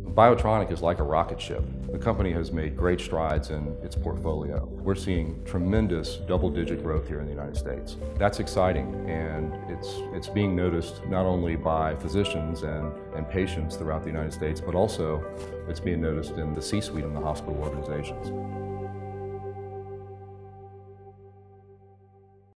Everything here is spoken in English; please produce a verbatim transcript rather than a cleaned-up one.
BIOTRONIK is like a rocket ship. The company has made great strides in its portfolio. We're seeing tremendous double-digit growth here in the United States. That's exciting, and it's, it's being noticed not only by physicians and, and patients throughout the United States, but also it's being noticed in the C-suite in the hospital organizations.